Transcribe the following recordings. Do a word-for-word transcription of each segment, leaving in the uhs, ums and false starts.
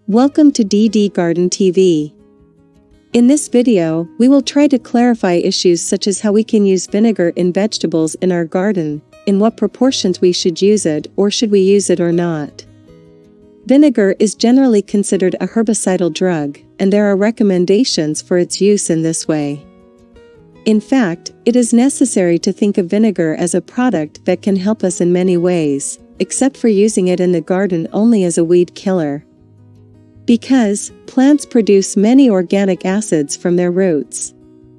Welcome to D D Garden T V. In this video, we will try to clarify issues such as how we can use vinegar in vegetables in our garden, in what proportions we should use it or should we use it or not. Vinegar is generally considered a herbicidal drug, and there are recommendations for its use in this way. In fact, it is necessary to think of vinegar as a product that can help us in many ways, except for using it in the garden only as a weed killer. Because plants produce many organic acids from their roots.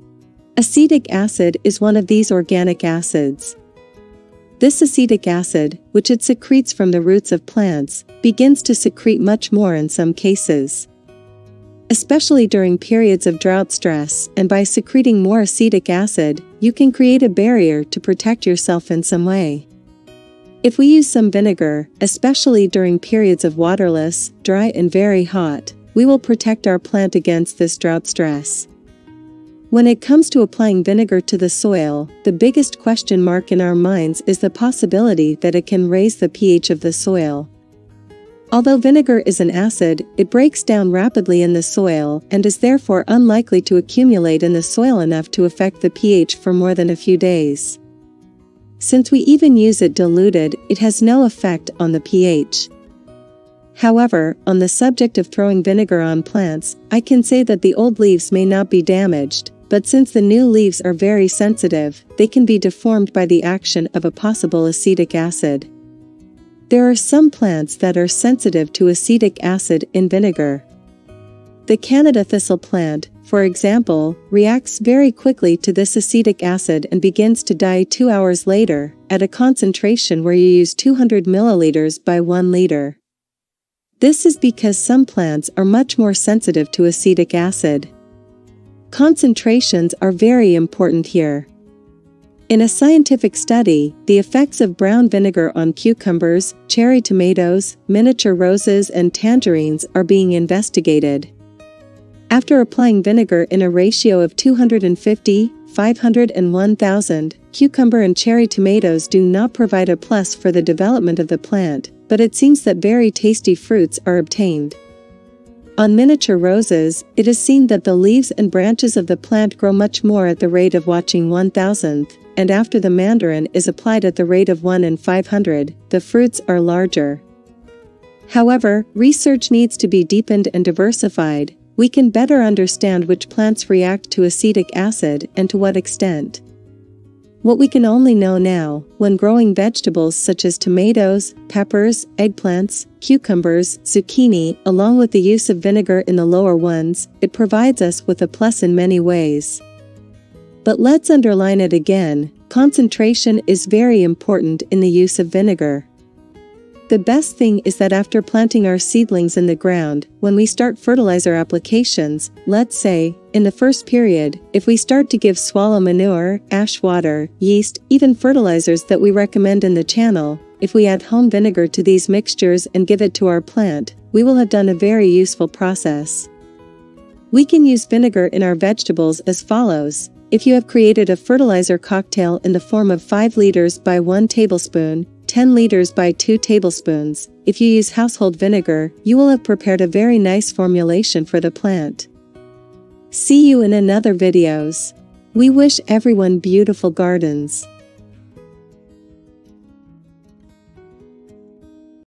Acetic acid is one of these organic acids. This acetic acid, which it secretes from the roots of plants, begins to secrete much more in some cases. Especially during periods of drought stress, and by secreting more acetic acid, you can create a barrier to protect yourself in some way. If we use some vinegar, especially during periods of waterless, dry and very hot, we will protect our plant against this drought stress. When it comes to applying vinegar to the soil, the biggest question mark in our minds is the possibility that it can raise the pH of the soil. Although vinegar is an acid, it breaks down rapidly in the soil and is therefore unlikely to accumulate in the soil enough to affect the pH for more than a few days. Since we even use it diluted, it has no effect on the pH. However, on the subject of throwing vinegar on plants, I can say that the old leaves may not be damaged, but since the new leaves are very sensitive, they can be deformed by the action of a possible acetic acid. There are some plants that are sensitive to acetic acid in vinegar. The Canada thistle plant, for example, reacts very quickly to this acetic acid and begins to die two hours later, at a concentration where you use two hundred milliliters by one liter. This is because some plants are much more sensitive to acetic acid. Concentrations are very important here. In a scientific study, the effects of brown vinegar on cucumbers, cherry tomatoes, miniature roses and tangerines are being investigated. After applying vinegar in a ratio of two hundred fifty, five hundred and one thousand, cucumber and cherry tomatoes do not provide a plus for the development of the plant, but it seems that very tasty fruits are obtained. On miniature roses, it is seen that the leaves and branches of the plant grow much more at the rate of watching one thousandth, and after the mandarin is applied at the rate of one in five hundred, the fruits are larger. However, research needs to be deepened and diversified. We can better understand which plants react to acetic acid and to what extent. What we can only know now, when growing vegetables such as tomatoes, peppers, eggplants, cucumbers, zucchini, along with the use of vinegar in the lower ones, it provides us with a plus in many ways. But let's underline it again, concentration is very important in the use of vinegar. The best thing is that after planting our seedlings in the ground, when we start fertilizer applications, let's say, in the first period, if we start to give swallow manure, ash water, yeast, even fertilizers that we recommend in the channel, if we add home vinegar to these mixtures and give it to our plant, we will have done a very useful process. We can use vinegar in our vegetables as follows. If you have created a fertilizer cocktail in the form of five liters by one tablespoon, ten liters by two tablespoons, if you use household vinegar, you will have prepared a very nice formulation for the plant. See you in another videos. We wish everyone beautiful gardens.